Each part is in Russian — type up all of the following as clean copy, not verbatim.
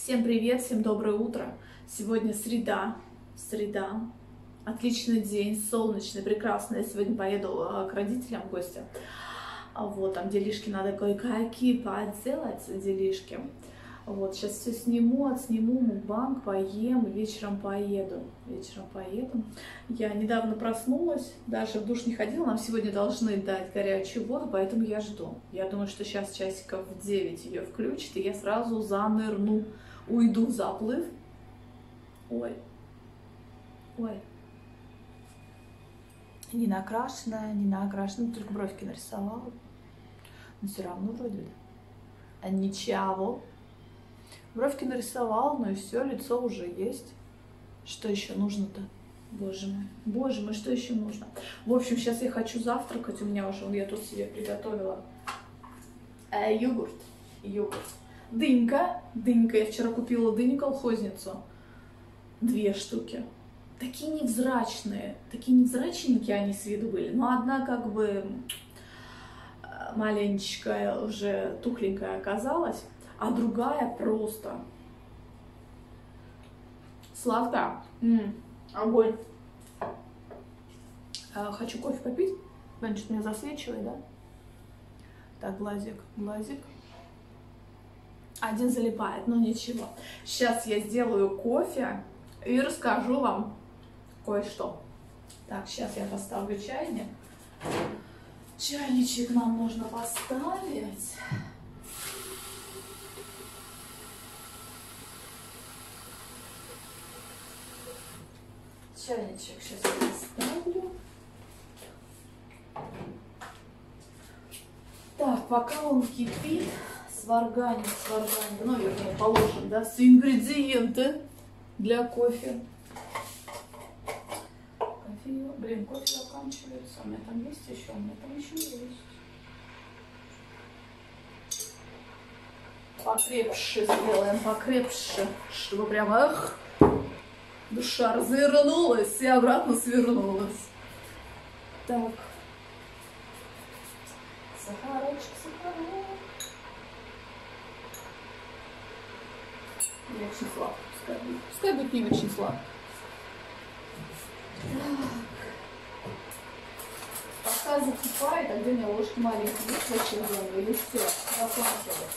Всем привет, всем доброе утро. Сегодня среда. Отличный день, солнечный, прекрасный. Я сегодня поеду к родителям в гости. Вот, там делишки надо кое-какие поделать, делишки. Вот, сейчас все отсниму мукбанг, поем, вечером поеду. Я недавно проснулась, даже в душ не ходила, нам сегодня должны дать горячую воду, поэтому я жду. Я думаю, что сейчас часиков в 9 ее включат, и я сразу занырну, уйду в заплыв. Ой. Не накрашенная, только бровки нарисовала. Но все равно вроде бы. А ничего. Бровки нарисовал, ну и все, лицо уже есть. Что еще нужно-то? Боже мой, что еще нужно? В общем, сейчас я хочу завтракать. У меня уже, я тут себе приготовила йогурт. Дынька. Я вчера купила дыню колхозницу. 2 штуки. Такие невзрачненькие они с виду были. Но одна как бы маленечкая, уже тухленькая оказалась. А другая просто сладкая. Огонь. Хочу кофе попить. Значит, меня засвечивает, да? Так, глазик. Один залипает, но ничего. Сейчас я сделаю кофе и расскажу вам кое-что. Так, сейчас я поставлю чайник. Чайничек нам нужно поставить. Чайничек сейчас я поставлю. Так, пока он кипит, сварганим, ну, вернее, положим, да, все ингредиенты для кофе. Кофе заканчивается. У меня там есть еще? У меня там еще есть. Покрепше сделаем, чтобы прямо, душа развернулась и обратно свернулась. Так. Сахарочек. Не очень сладко, пускай будет не очень сладко. Пока закипает, а где у меня ложки маленькие, есть вообще зоны или все, заплатили.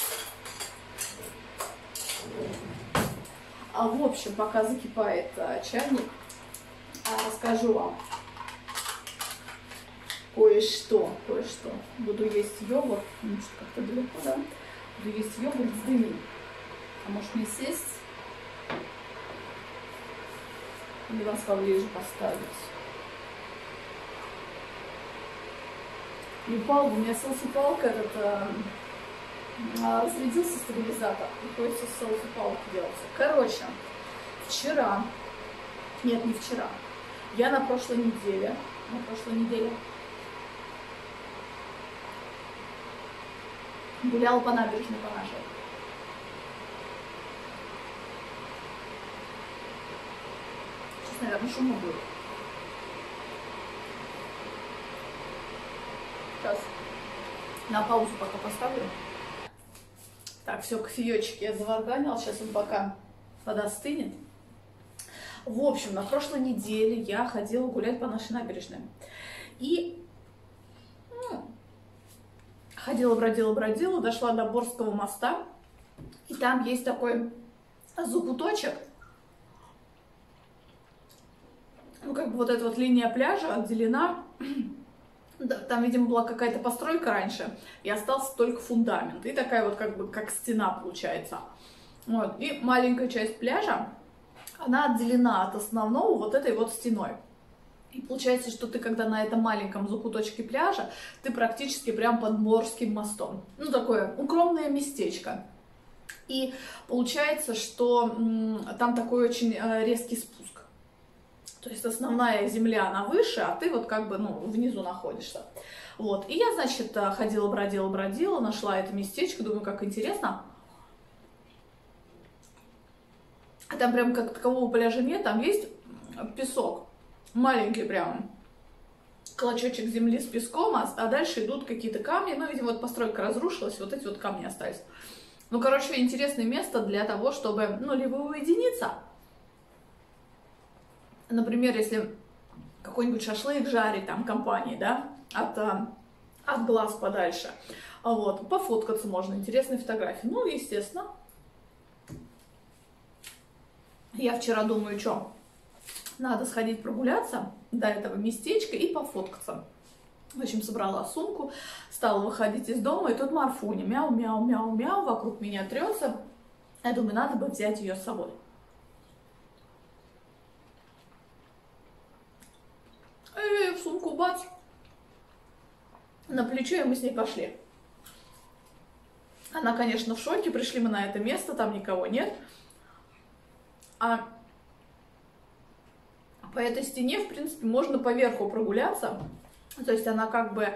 В общем, пока закипает чайник, расскажу вам кое-что. Буду есть йогурт, как-то далеко, да? Буду есть йогурт с дыней. А может мне сесть? Или вас поближе поставить? И упал, у меня селфи-палка разрядился стабилизатор. Приходится селфи-палку делать. Короче, не вчера. Я на прошлой неделе гуляла по набережной по нашей. Сейчас, наверное, шума будет. Сейчас на паузу пока поставлю. Так, все, кофеечек я заварганила. Сейчас он пока подостынет. В общем, на прошлой неделе я ходила гулять по нашей набережной. И ходила, бродила, дошла до Борского моста. И там есть такой закуточек. Ну, как бы вот эта вот линия пляжа отделена. Там, видимо, была какая-то постройка раньше, и остался только фундамент. И такая вот как стена получается. Вот. И маленькая часть пляжа, она отделена от основного вот этой вот стеной. И получается, что ты, когда на этом маленьком закуточке пляжа, ты практически прям под Борским мостом. Ну, такое укромное местечко. И получается, что там такой очень резкий спуск. То есть основная земля, она выше, а ты вот как бы, внизу находишься. Вот. И я, значит, ходила, бродила, нашла это местечко, думаю, как интересно. А там прям как такового пляжа нет, там есть песок. Маленький прям клочочек земли с песком, а дальше идут какие-то камни. Ну, видимо, вот постройка разрушилась, вот эти вот камни остались. Ну, короче, интересное место для того, чтобы, ну, либо уединиться. Например, если какой-нибудь шашлык жарить, там, компании, да, от глаз подальше. Вот, пофоткаться можно, интересные фотографии. Ну, естественно. Я вчера думаю, что надо сходить прогуляться до этого местечка и пофоткаться. В общем, собрала сумку, стала выходить из дома, и тут Марфуня мяу-мяу-мяу-мяу вокруг меня трется. Я думаю, надо бы взять ее с собой. И в сумку бац, на плечо, и мы с ней пошли. Она, конечно, в шоке, пришли мы на это место, там никого нет. А по этой стене, в принципе, можно поверху прогуляться. То есть она как бы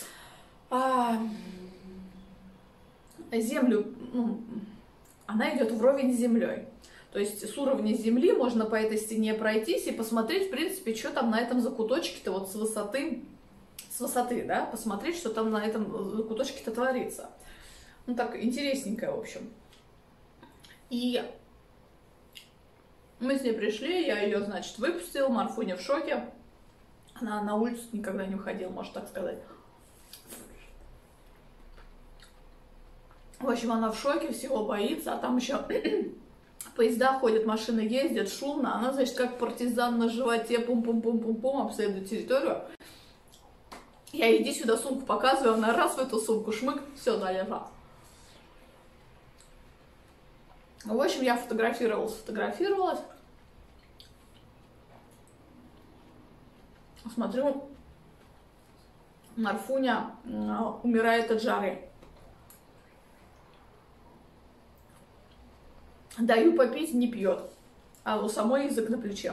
землю, ну, она идет вровень с землей. То есть с уровня земли можно по этой стене пройтись и посмотреть, в принципе, что там на этом закуточке-то вот с высоты, да, посмотреть, что там на этом закуточке-то творится. Ну так, интересненькое, в общем. И мы с ней пришли, я ее, значит, выпустила, Марфуня в шоке. Она на улицу никогда не выходила, можно так сказать. В общем, она в шоке, всего боится, а там еще поезда ходят, машины ездят, шумно. Она, значит, как партизан на животе, пум-пум-пум-пум-пум, обследует территорию. Я иди сюда, сумку показываю, она раз в эту сумку шмык, все, залезла. В общем, я фотографировалась. Смотрю, Марфуня умирает от жары. Даю попить, не пьет, а у самой язык на плече.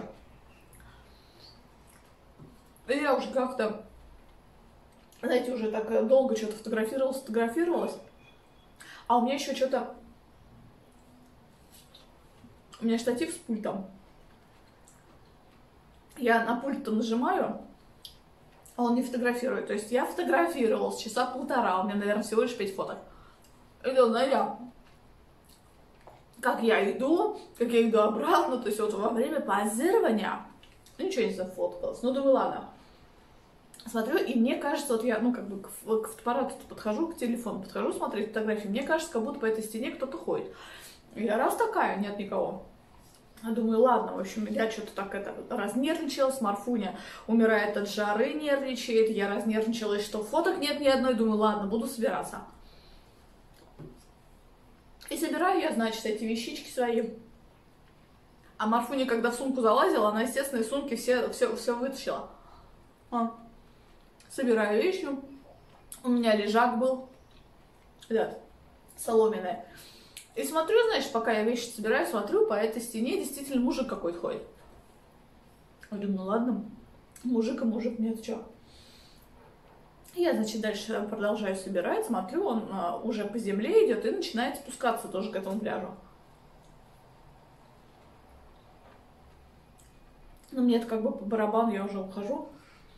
И я уже как-то, знаете, уже так долго что-то фотографировалась, а у меня еще что-то, у меня штатив с пультом. Я на пульт-то нажимаю, а он не фотографирует. То есть я фотографировалась часа полтора, у меня, наверное, всего лишь 5 фоток. И знаете, как я иду обратно, то есть вот во время позирования ничего не зафоткалась. Ну, думаю, ладно. Смотрю, и мне кажется, вот я, ну, как бы к фотоаппарату подхожу, к телефону подхожу смотреть фотографии, мне кажется, как будто по этой стене кто-то ходит. И я раз такая, нет никого. Я думаю, ладно, в общем, я что-то так разнервничалась, Марфуня умирает от жары, нервничает, я разнервничалась, что фоток нет ни одной, думаю, ладно, буду собираться. И собираю я, значит, эти вещички свои. А Марфуня, когда в сумку залазила, она, естественно, из сумки все вытащила. Собираю вещи. У меня лежак был, этот, соломенный. И смотрю, значит, пока я вещи собираю, смотрю, по этой стене действительно мужик какой-то ходит. Я думаю, ну ладно, мужик, нет, что. Я, значит, дальше продолжаю собирать, смотрю, он уже по земле идет и начинает спускаться тоже к этому пляжу. Ну, мне это как бы по барабану, я уже ухожу.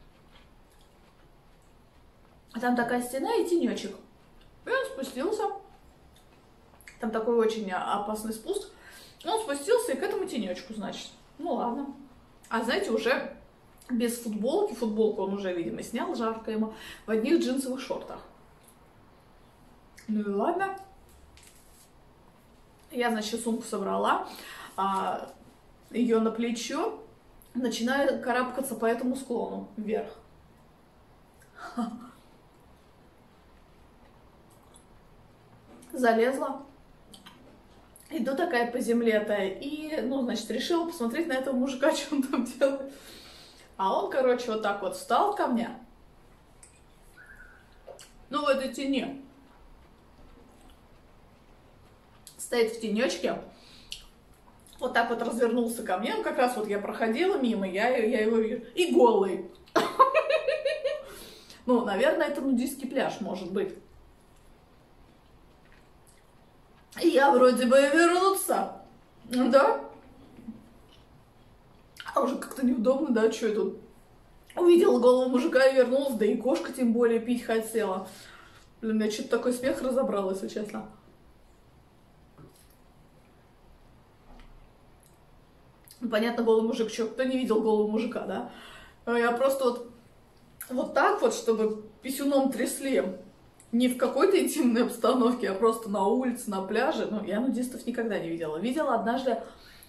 А там такая стена и тенечек. И он спустился. Там такой очень опасный спуск. Он спустился и к этому тенечку, значит. Ну ладно. А знаете, уже без футболки. Футболку он уже, видимо, снял, жарко ему. В одних джинсовых шортах. Ну и ладно. Я, значит, сумку собрала. Ее на плечо. Начинаю карабкаться по этому склону вверх. Залезла. Иду такая по земле-то и, ну, значит, решила посмотреть на этого мужика, что он там делает. А он, короче, вот так вот встал ко мне. Ну, в этой тени. Стоит в тенечке. Вот так вот развернулся ко мне. Ну, как раз вот я проходила мимо, я его вижу. И голый. Ну, наверное, это нудистский пляж, может быть. И я вроде бы вернуться. Да? А уже как-то неудобно, да, что я тут увидела голову мужика и вернулась, да и кошка тем более пить хотела. Блин, я что-то такой смех разобрала, если честно. Ну, понятно, голый мужик, что, кто не видел голого мужика, да? Я просто вот так вот, чтобы писюном трясли, не в какой-то интимной обстановке, а просто на улице, на пляже. Ну, я нудистов никогда не видела. Видела однажды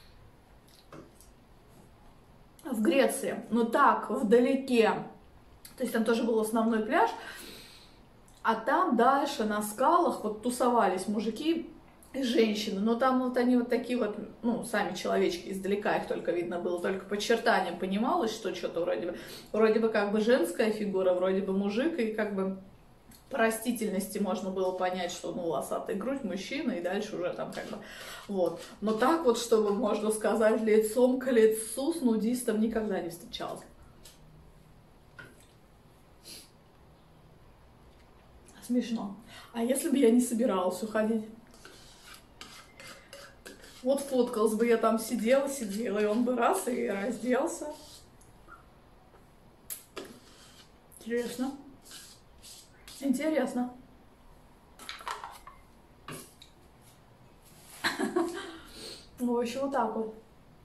в Греции, но так, вдалеке. То есть там тоже был основной пляж, а там дальше на скалах вот тусовались мужики и женщины. Но там вот они вот такие вот, ну, сами человечки, издалека их только видно было, только по чертаниям понималось, что что-то вроде бы как бы женская фигура, вроде бы мужик, и как бы по растительности можно было понять, что, ну, волосатая грудь, мужчина, и дальше уже там как бы, вот. Но так вот, чтобы, можно сказать, лицом к лицу с нудистом никогда не встречалась. Смешно. А если бы я не собиралась уходить? Вот фоткалась бы, я там сидела, и он бы раз и разделся. Интересно. Интересно. В общем, вот так вот.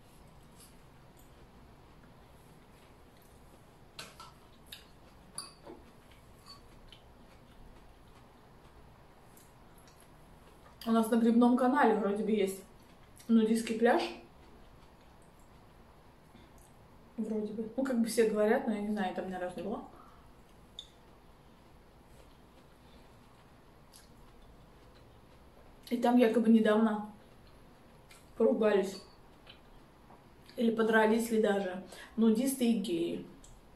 У нас на Грибном канале вроде бы есть нудистский пляж. Вроде бы. Ну, как бы все говорят, но я не знаю, я там ни разу не была. И там якобы недавно поругались. Или подрались ли даже нудисты и геи.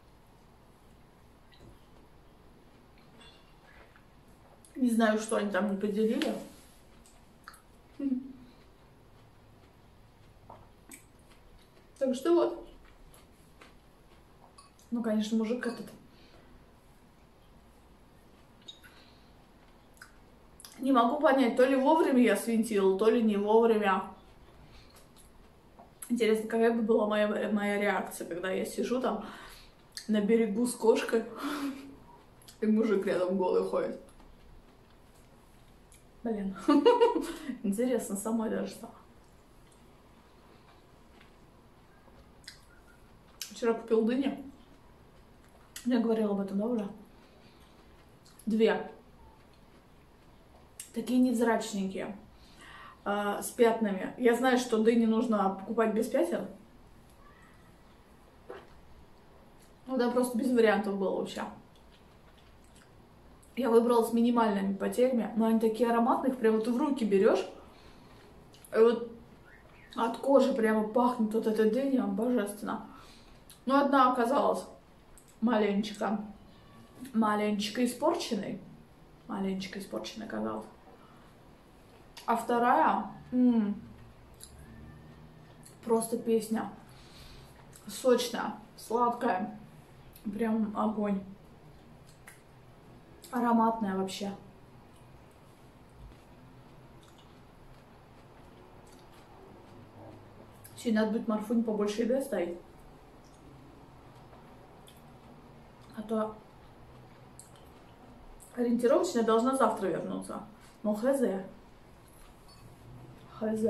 Не знаю, что они там не поделили. Так что вот. Ну, конечно, мужик этот. Не могу понять, то ли вовремя я свинтила, то ли не вовремя. Интересно, какая бы была моя реакция, когда я сижу там на берегу с кошкой, и мужик рядом голый ходит. Блин, интересно, самой даже стало. Вчера купил дыни. Я говорила об этом, да, уже? 2. Такие невзрачненькие, с пятнами. Я знаю, что дыни нужно покупать без пятен. Ну да, просто без вариантов было вообще. Я выбрала с минимальными потерями, но они такие ароматные, их прям вот в руки берешь, и вот от кожи прямо пахнет вот эта дыня, божественно. Но одна оказалась маленечко испорченной. Маленечко испорченной оказалась. А вторая, просто песня. Сочная, сладкая, прям огонь. Ароматная вообще. Сегодня надо будет Марфунь побольше еды оставить. А то ориентировочно должна завтра вернуться. Но хз. Хз.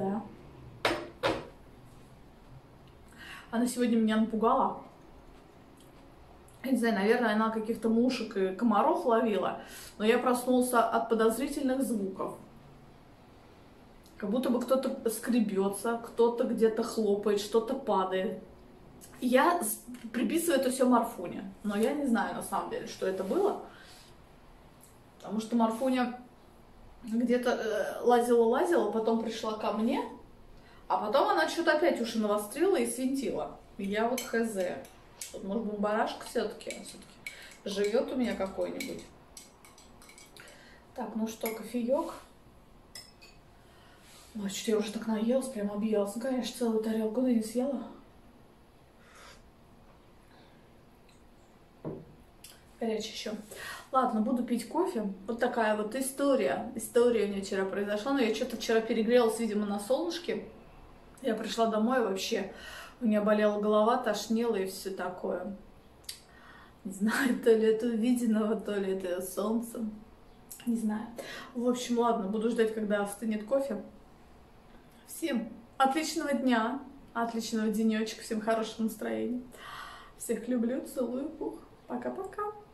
Она сегодня меня напугала. Я не знаю, наверное, она каких-то мушек и комаров ловила. Но я проснулся от подозрительных звуков. Как будто бы кто-то скребется, кто-то где-то хлопает, что-то падает. Я приписываю это все Марфуне. Но я не знаю на самом деле, что это было. Потому что Марфуня где-то лазила, потом пришла ко мне. А потом она что-то опять уши навострила и свинтила. И я вот хз. Что, может быть, барашка все-таки живет у меня какой-нибудь. Так, ну что, кофеек. Ой, что я уже так наелась, прям объелась. Ну, конечно, целую тарелку да не съела. Горячий еще. Ладно, буду пить кофе. Вот такая вот история. История у меня вчера произошла. Но я что-то вчера перегрелась, видимо, на солнышке. Я пришла домой вообще. У меня болела голова, тошнило и все такое. Не знаю, то ли это увиденного, то ли это солнце. Не знаю. В общем, ладно, буду ждать, когда остынет кофе. Всем отличного дня! отличного денечка, всем хорошего настроения. Всех люблю, целую, пух. Пока-пока.